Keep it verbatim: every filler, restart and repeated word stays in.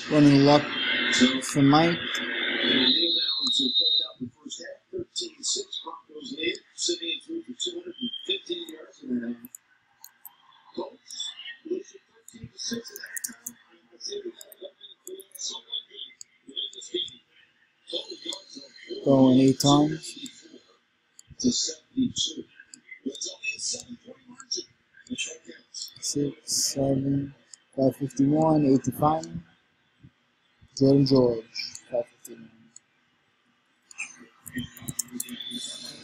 Running luck for Mike. Going eight times. Six, seven, five fifty-one, eight to five. Jordan George, five fifty-one.